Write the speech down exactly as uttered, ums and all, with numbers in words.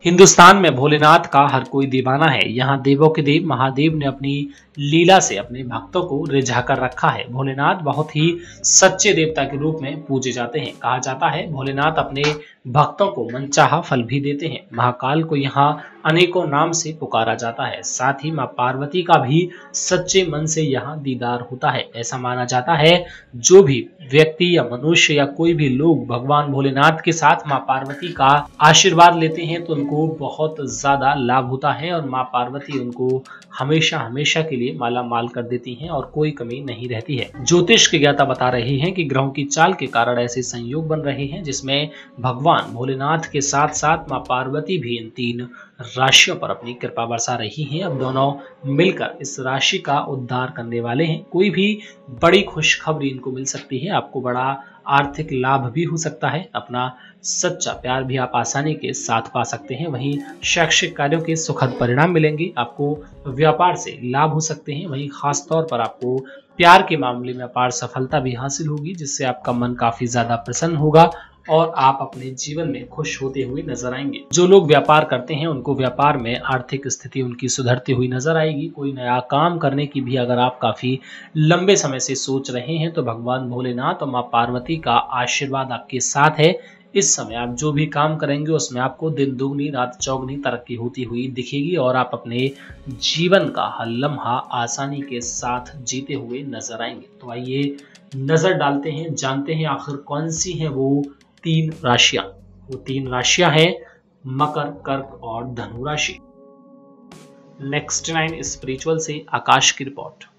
हिंदुस्तान में भोलेनाथ का हर कोई दीवाना है। यहाँ देवों के देव महादेव ने अपनी लीला से अपने भक्तों को रिझा कर रखा है। भोलेनाथ बहुत ही सच्चे देवता के रूप में पूजे जाते हैं। कहा जाता है भोलेनाथ अपने भक्तों को मनचाहा फल भी देते हैं। महाकाल को यहाँ अनेकों नाम से पुकारा जाता है। साथ ही मां पार्वती का भी सच्चे मन से यहाँ दीदार होता है। ऐसा माना जाता है जो भी व्यक्ति या मनुष्य या कोई भी लोग भगवान भोलेनाथ के साथ मां पार्वती का आशीर्वाद लेते हैं तो उनको बहुत ज्यादा लाभ होता है और मां पार्वती उनको हमेशा हमेशा के लिए माला माल कर देती हैं और कोई कमी नहीं रहती है। ज्योतिष के ज्ञाता बता रहे हैं कि ग्रहों की चाल के कारण ऐसे संयोग बन रहे हैं जिसमें भगवान भोलेनाथ के साथ साथ मां पार्वती भी इन तीन राशियों पर अपनी कृपा बरसा रही हैं। अब दोनों मिलकर इस राशि का उद्धार करने वाले हैं। कोई भी बड़ी खुशखबरी इनको मिल सकती है। आपको बड़ा आर्थिक लाभ भी हो सकता है। अपना सच्चा प्यार भी आप आसानी के साथ पा सकते हैं। वहीं शैक्षिक कार्यों के सुखद परिणाम मिलेंगे। आपको व्यापार से लाभ हो सकते हैं। वहीं खास तौर पर आपको प्यार के मामले में अपार सफलता भी हासिल होगी जिससे आपका मन काफी ज्यादा प्रसन्न होगा और आप अपने जीवन में खुश होते हुए नजर आएंगे। जो लोग व्यापार करते हैं उनको व्यापार में आर्थिक स्थिति उनकी सुधरती हुई नजर आएगी। कोई नया काम करने की भी अगर आप काफी लंबे समय से सोच रहे हैं तो भगवान भोलेनाथ और मां पार्वती का आशीर्वाद आपके साथ है। इस समय आप जो भी काम करेंगे उसमें आपको दिन दुगनी रात चौगनी तरक्की होती हुई दिखेगी और आप अपने जीवन का हर लम्हा आसानी के साथ जीते हुए नजर आएंगे। तो आइए नजर डालते हैं, जानते हैं आखिर कौन सी है वो तीन राशियां। वो तीन राशियां हैं मकर, कर्क और धनु राशि। नेक्स्ट नाइन स्पिरिचुअल से आकाश की रिपोर्ट।